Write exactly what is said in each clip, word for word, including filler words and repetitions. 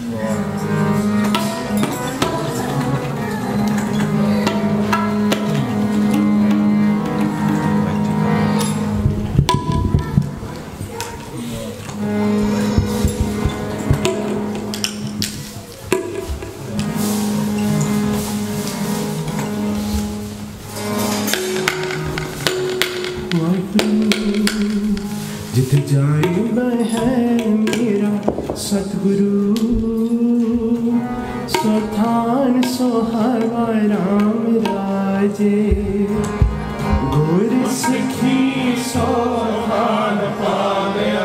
जित जाए है मेरा सतगुरु सोथान सोहवा राम राजे गुर सिखी सोहान पावया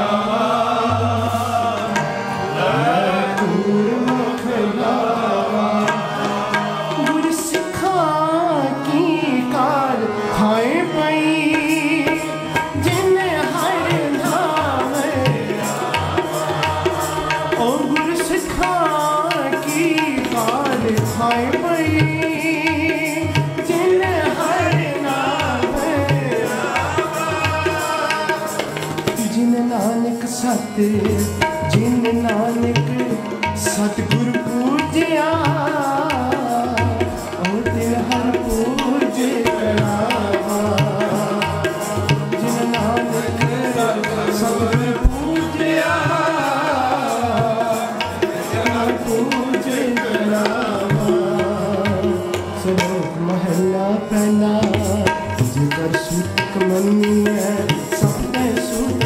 गुर सिखा की कार थाए पई सत जिन नानक सतगुर पूजया ओ दिल हर पूज करावा जिन नानक सतगुर पूजया हर पूज करावा श्लोक महला पहला जिकर सूतक मनी है सबने सूतक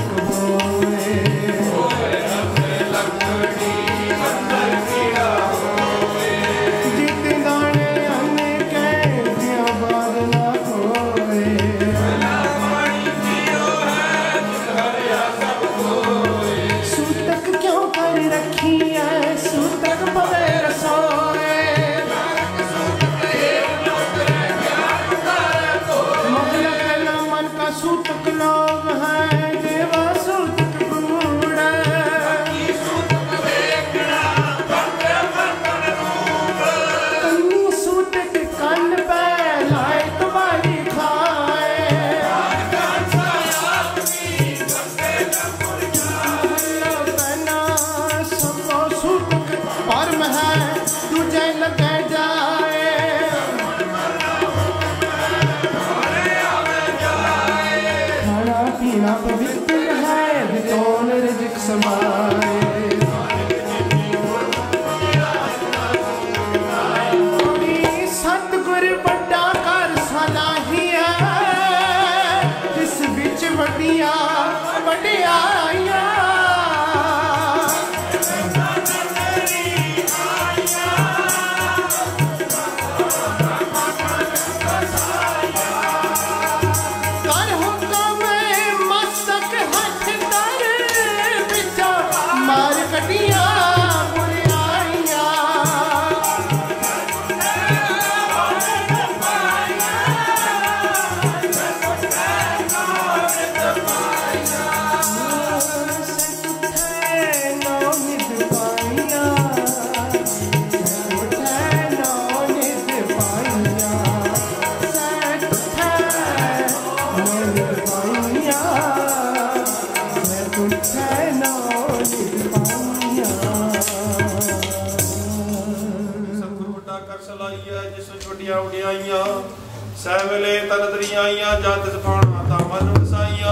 सैवले तन दरियाइयां जत सफाना ता मन वसाइयां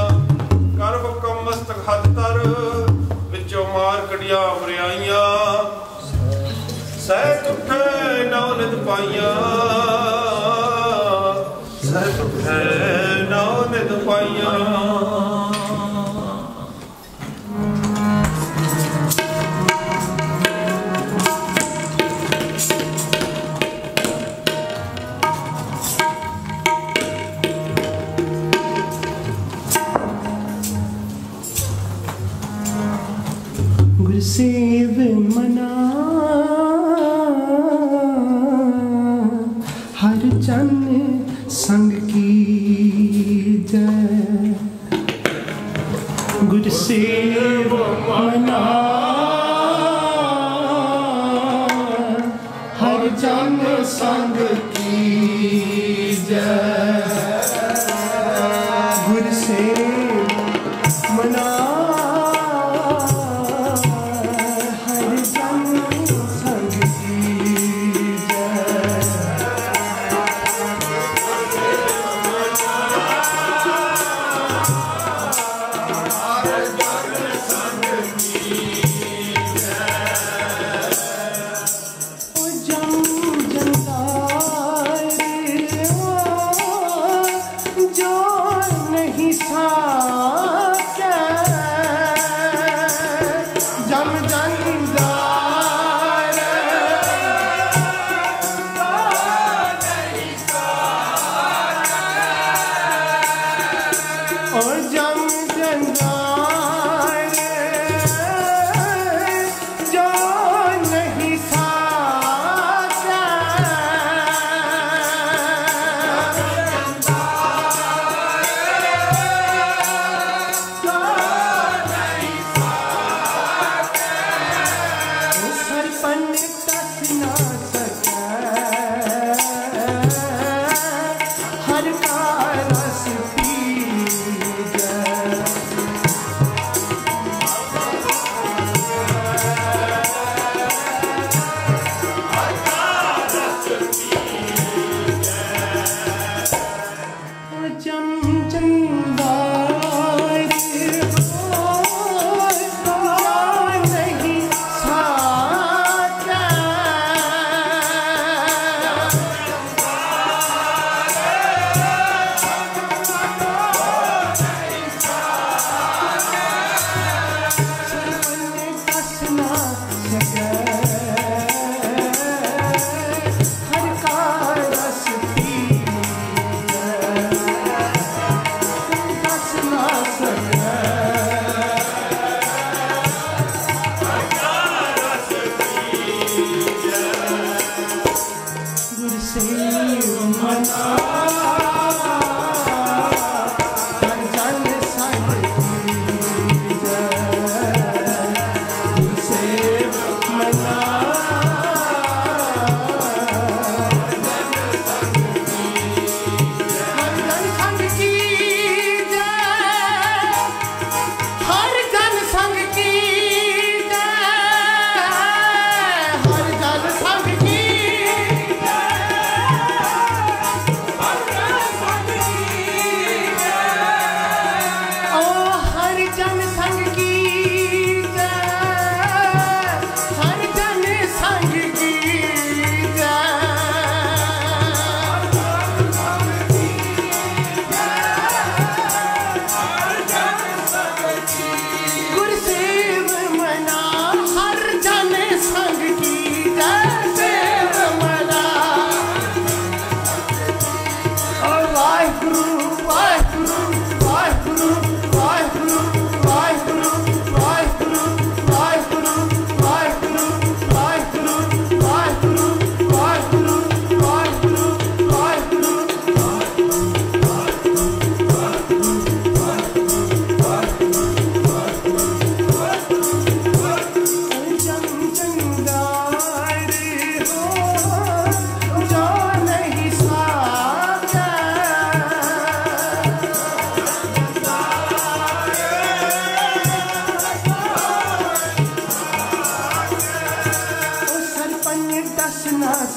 कर हुकम मस्तक हद तर विचों मार कड़िया उरियाइयां सह तुठे नौ नित पाइयां सह तुठे नौ नित पाइयां सेव मना हर जन संग की जय गुर सेव मना हर जन संग की जय गुर सेव मना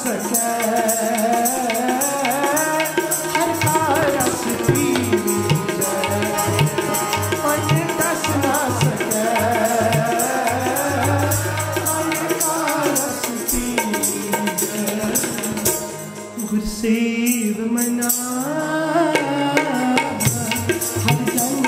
सके हर का रस पीजे मन दस ना सके हर का रस पीजे गुरसेव मना हर जन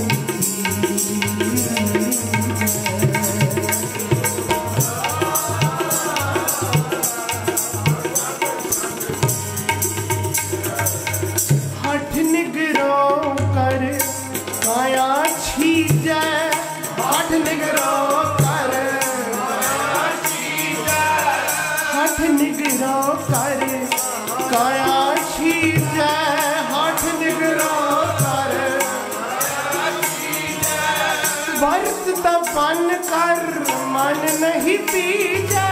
तपन कर मन नहीं पीजे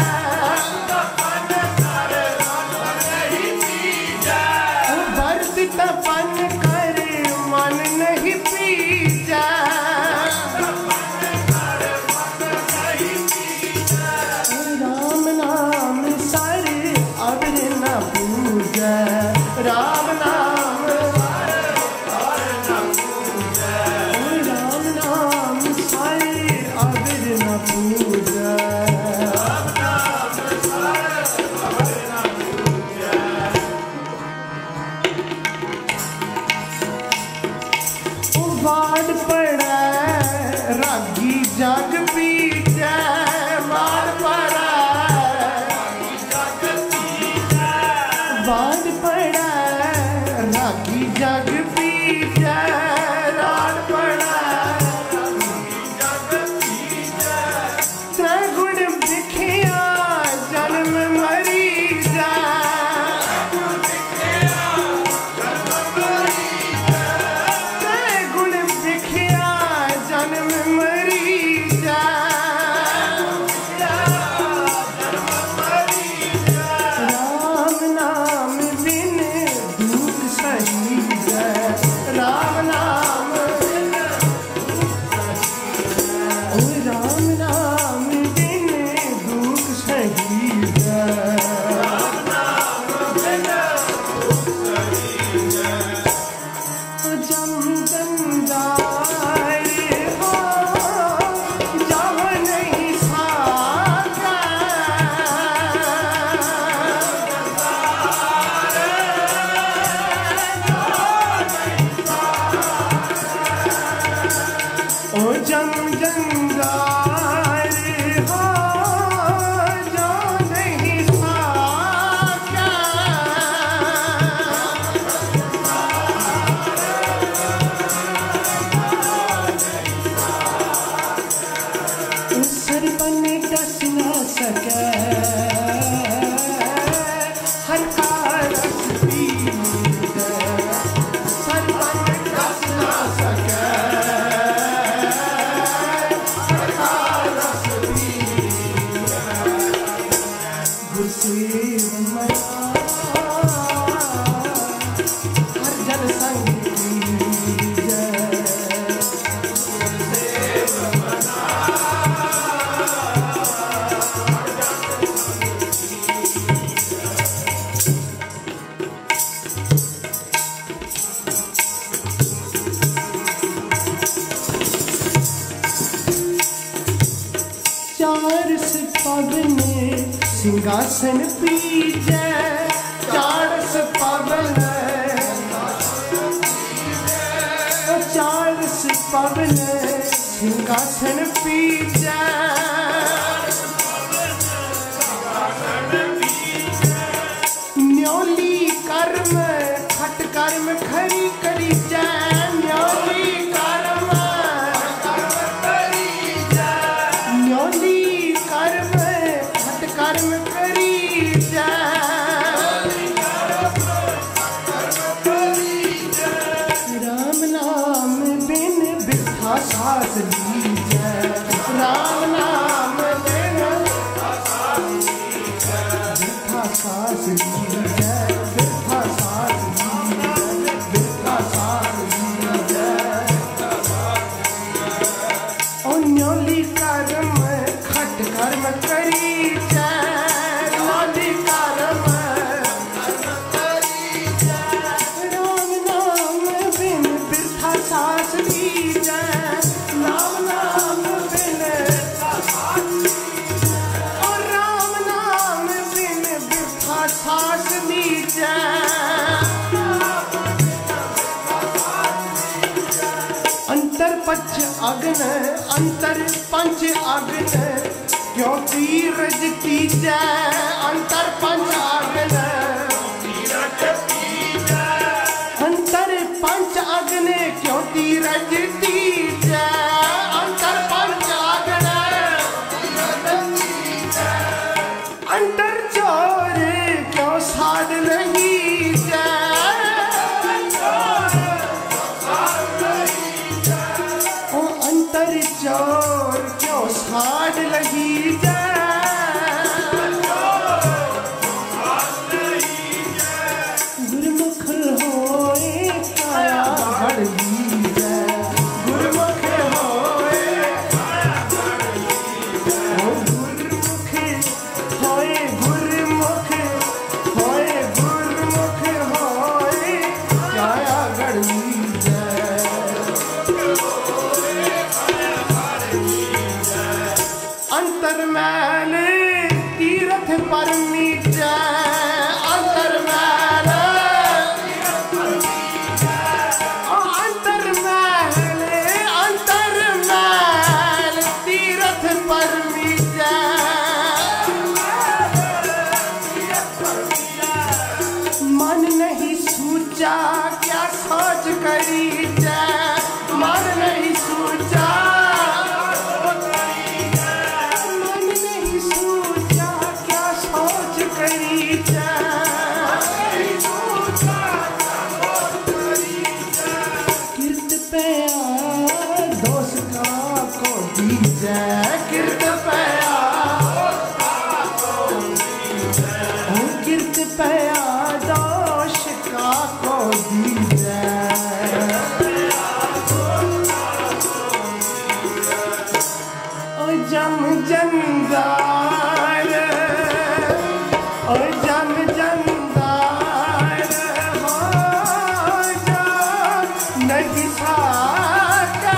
वर्त तपन कर मन नहीं पीजे राम नाम सर अवर न पूजे राम नाम वाड पड़ा रागी जग पीजे वाड पड़ा वाड पड़ा रागी जग पीजे राड पड़ा त्रिगुण बिखिया जन्म मरी जा सिंहासन पीजे चारस पवन चारस पवन सिंहासन पीजे न्योली कर्म खट कर्म खरी करी जय न्योली कर्म न्योली कर्म खट कर्म सास लीजे राम नाम लेना बिरथा सास लीजे बिरथा सास लीजे बिरथा सास लीजे ओ न्योली कर्म खट कर्म करी जय न्योली कर्म अग्न अंतर पंच अग्न क्यों तीरज तीजै अंतर पंच अग्न अंतर पंच अग्न क्यों तीरज तीजै अंतर पंच अग्न अंतर चोर क्यों साध रही चोर क्यों साड़ लगी गुरमुख होए काया घड़ी गुरमुख होए गुरमुख होए गुरमुख होए गुरमुख होए काया घड़ी अंतर मैल तीरथ पर मीटै अंतर मैल अंतर मैल अंतर मैल तीरथ पर मीटै मन नहीं सूझा क्या सोच करी जै मन नहीं सूझा किरत पया किरत पया दोष का को दीजै ओ जम जंदार ओ जम जंदार हो जा नहीं साका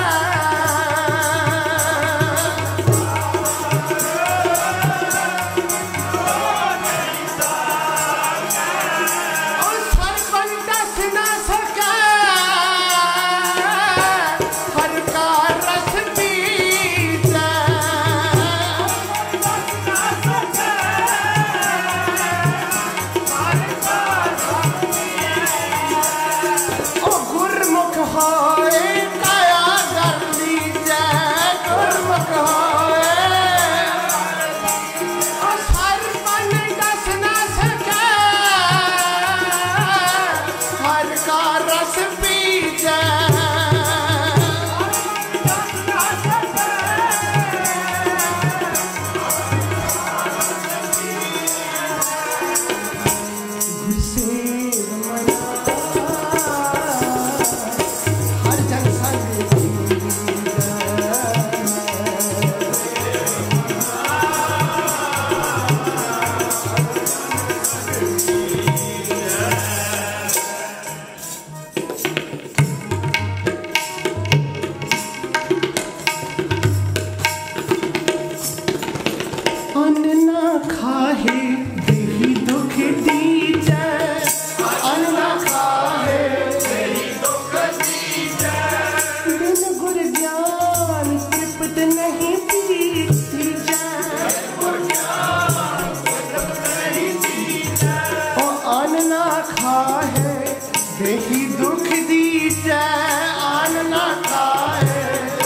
देखी दुख दीजै आन ना खाए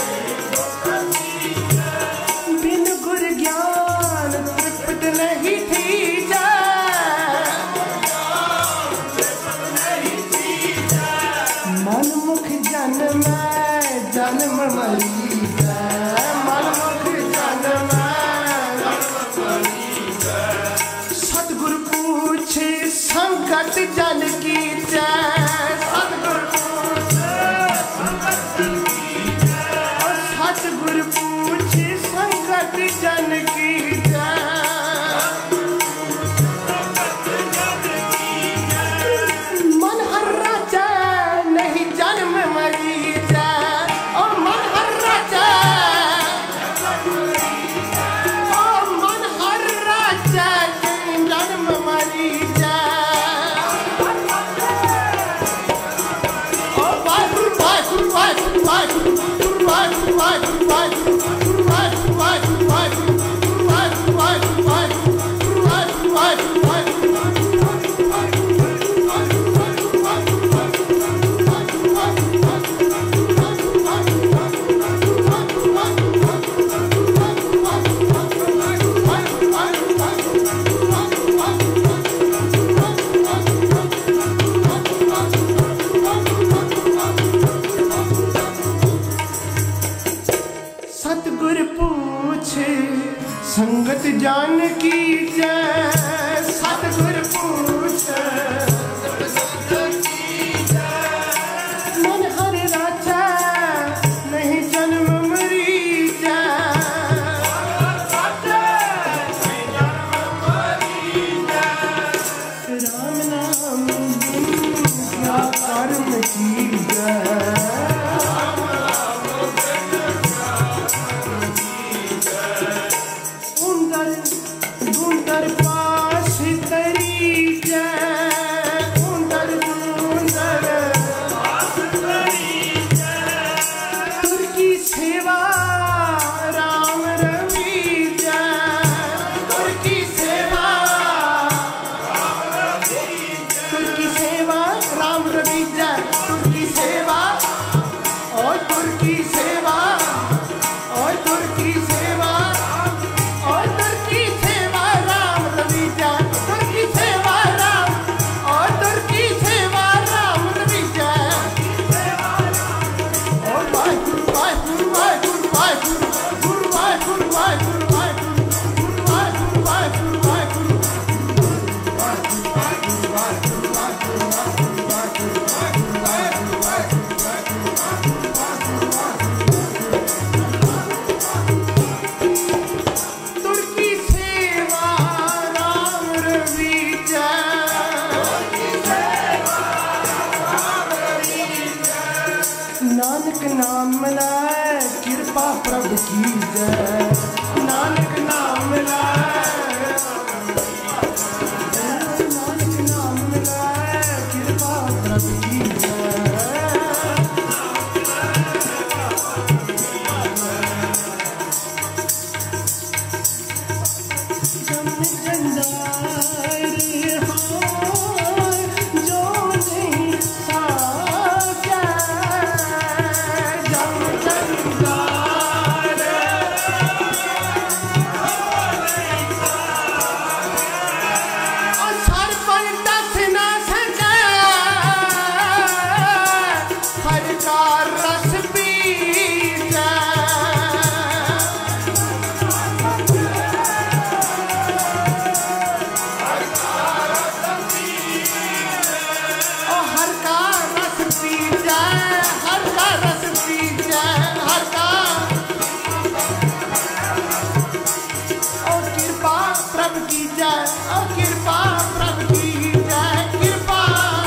बिन गुर ज्ञान तृप्त नहीं थीजै मन मुख जन्म जन्म मरीजै मन मुख जन्म सतगुर पूछ संकट जन की जय सतगुर पूछ संकट जन की मन हर्रा जय नहीं जन्म मरी जय और मन हर्रा जय और मन हर्रा जय नहीं जन्म मरी Bye. संगत जान की जय सतगुर पूछ मन हर राजा नहीं जन्म मरी राम नाम क्या कर्म की गुंदर पास तरी जय गुंदर गुंदर तुर्की सेवा राम रवि जय तुर्की सेवा तुर्की सेवा राम रवि जय तुर्की सेवा और तुर्की सेवा और तुर्की सेवा और तुर्की सेवा राम रवि जय तुर्की सेवा राम और तुर्की सेवा राम रवि जय और वाहिगुरु वाहिगुरु वाहिगुरु वाहिगुरु गुरु वाहिगुरु वाहिगुरु वाहिगुरु गुरु वाहिगुरु वाहिगुरु वाहिगुरु तुर्की सेवा राम रवि जय नानक नाम मिलाए कृपा प्रभु की जय नानक नाम मिलाए नानक नाम मिलाए कृपा प्रभु की जय जम जंदार हाय जो नहीं साजा जम जंदार और सर पर दस ना सके हर का रस पी और हर का रस पी जाए हर का रस पी जाए हर का और कृपा प्रभु की जाए और कृपा प्रभु की जाए कृपा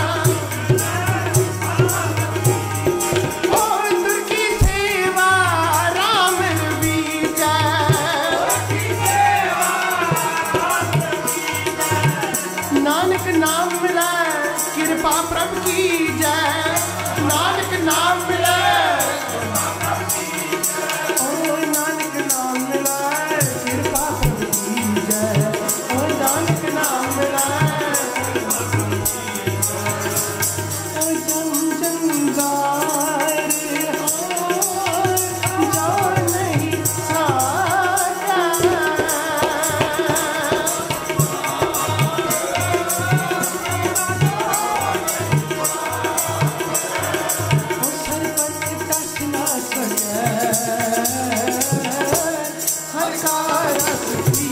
और तुर्की सेवा राम रवि जय नानक नाम मिलाए कृपा प्रभु की जय नानक नाम मिलाए ओ नानक नाम मिलाए कृपा प्रभु की जय ओ नानक नाम मिलाए ओ जन जंगार हाय जो नहीं साजा सर पर दस ना सके हर का रस पी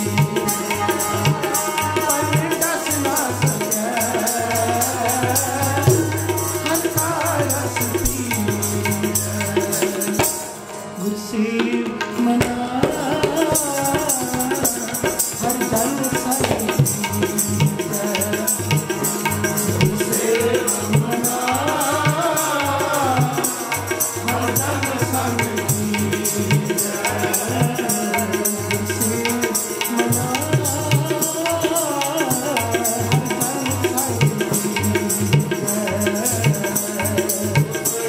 पर दस ना सके हर का रस पी गुस्से मना हर जन सही गुस्से मना हर जन सही गुस्से मना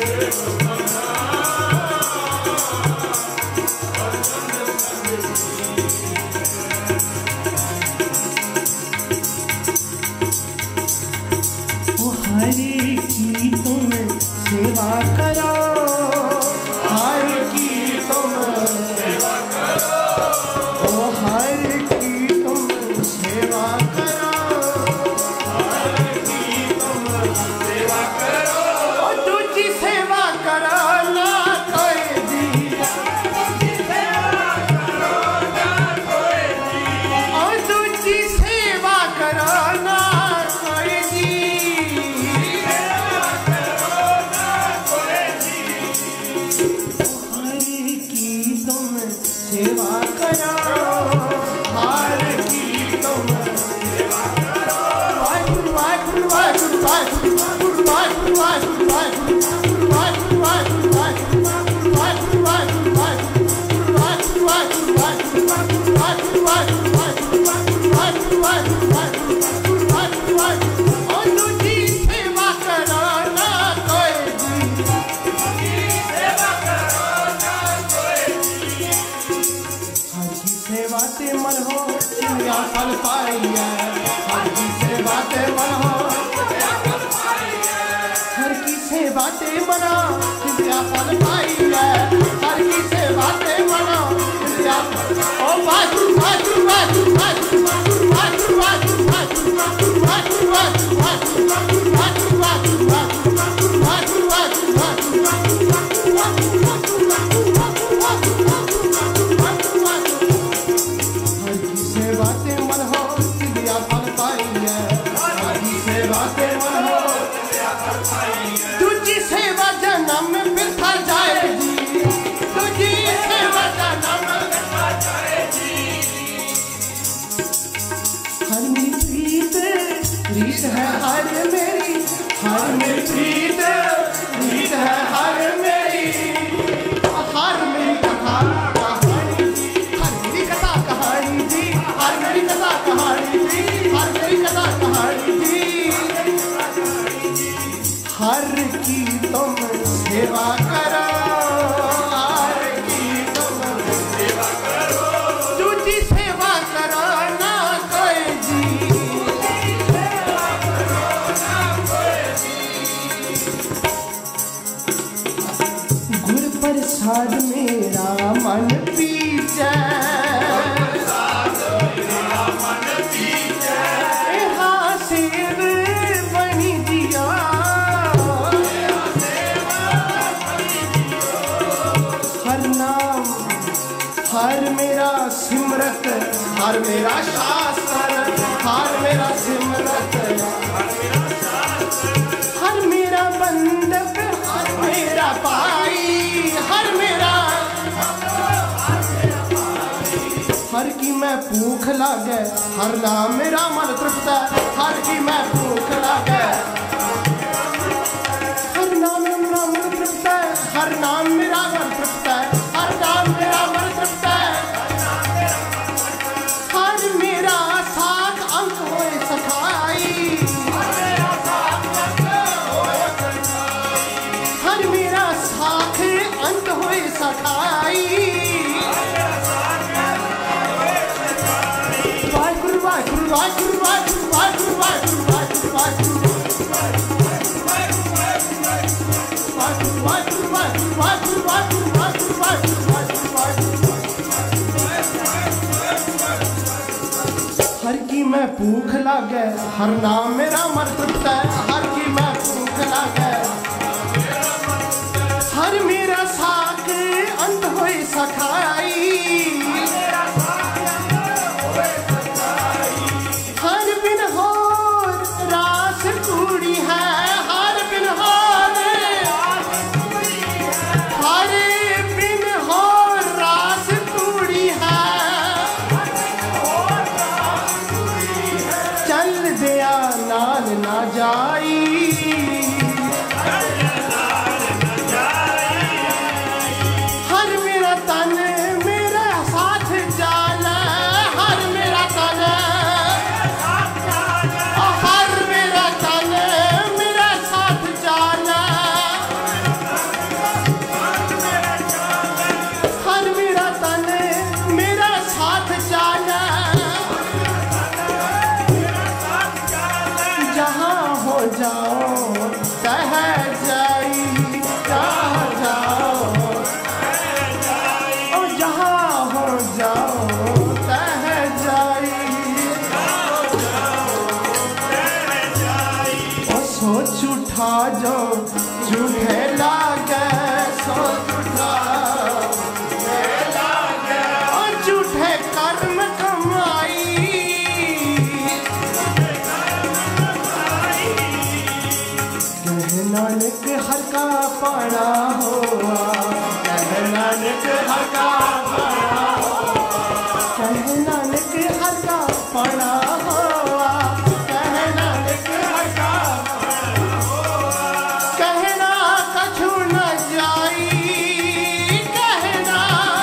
हर जन सही भूख लागे हर नाम मेरा मन तृप्त हर की मैं भूख लागे हर नाम मेरा मन तृप्त हर नाम मेरा मन तृप्त हर नाम मेरा मन तृप्त हर मेरा साथ अंक होए सखाई हर मेरा साथ अंक होए सखाई हर की मैं भूख लागे हर नाम मेरा मन तृप्त हर की मैं भूख लागे हर मेरा साथ अंत होए सखाई हर बिन होर रास कूड़ी है हर बिन होर हर बिन होर रास कूड़ी है चल दिया नाल ना जाई हर मेरा तन मेरा साथ जाला हर मेरा तन हर मेरा तन मेरा साथ जाला हर मेरा तन मेरा साथ जाला जहाँ हो जाओ तह जाई जहाँ जाओ और जहाँ हो जाओ तह जाई और सोच उठा जो झूठे लागे सोच उठा और झूठे कर्म कमाई कह नानक हर का पाना हुआ कह नानक हर का पाना हुआ कहे नानक हर का पड़ा हुआ, कहे नानक हर का पड़ा हुआ, कहना कछु न जाई, कहना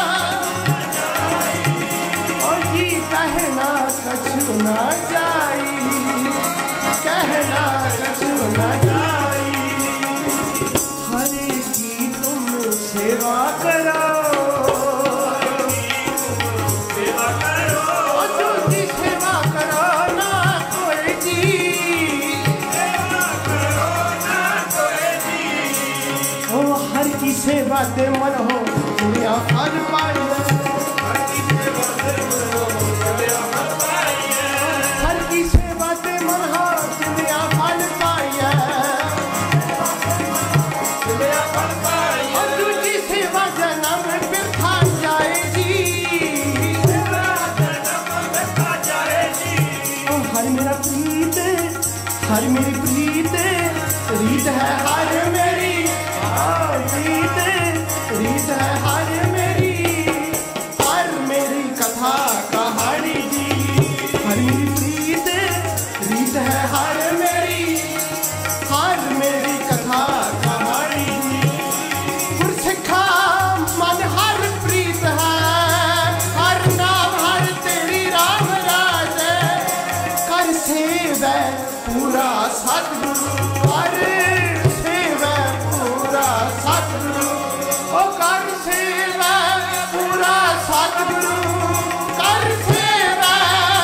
ओ जी कहना कछु न जाई, कहना कछु न जाई। हरि की तुम सेवा करो, सेवा दे मन हो दुनिया फल पाई, हर की सेवा दे मन हो दुनिया फल पाई, हर की सेवा दे मन हो दुनिया फल पाई, दुनिया फल पाई। और दूजी सेवा जन्म बिरथा जाएगी, सेवा जन्म बिरथा जाएगी। ओ हर मेरा प्रीत, हर मेरी प्रीत, रीत है हर मेरी, रीत रीत है हर मेरी, हर मेरी कथा कहानी जी, हर मेरी प्रीत रीत है हर मेरी, हर मेरी कथा कहानी जी। गुरसिखा मन हर प्रीत है, हर नाम हर तेरी राम राज, कर सेवा पूरा सतगुरु, कर सेवा पूरा सतगुरु, ओ कर सेवा पूरा सतगुरु, कर सेवा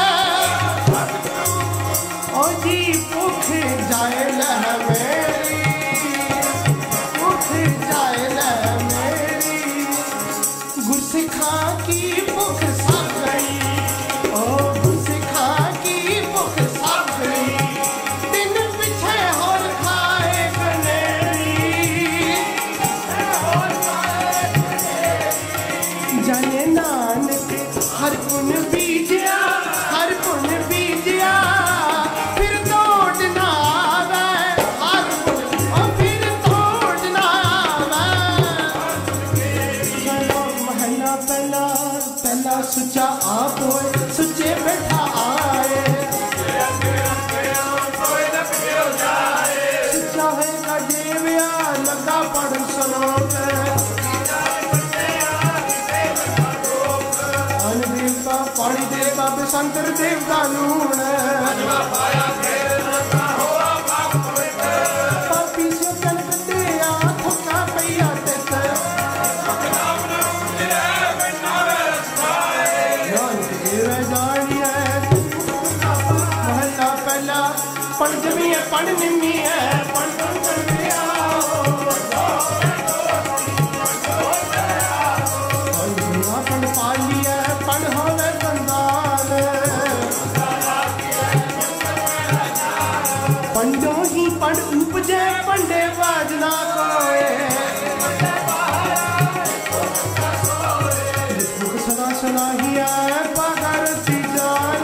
सतगुरु। ओ जी भुख जाए लह मेरी, भुख जाए लह मेरी, गुरसिखा की भुख सब गई, ओ गुरसिखा की भुख सब गई, दिन पिछे होर खाए गनेरी, जाने नानक हर पुन बीजिया, हर पुन बीजिया, फिर तोड़ ना आवे, हर पुन और फिर तोड़ ना आवे। चलो महला पहला पहला सुचा आप होए, सुचे बैठा आए, सुचा है का देविया लगा पढ़ सुनो, पानी देवता बसंतर देवता लूण, पापी से कल दिया थका पैया तित, महला पहला पण जमी है पण निमी है, पण पण पाली है, पण होवे संदान, पंडो ही पण उपजे पंडे बाजना कोए, मुख सदा सदा ही है पगर सी जान,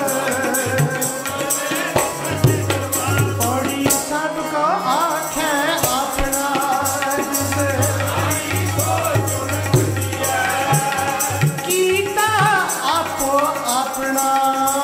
पौड़ी सबको आखे अपना, कीता आपो अपना,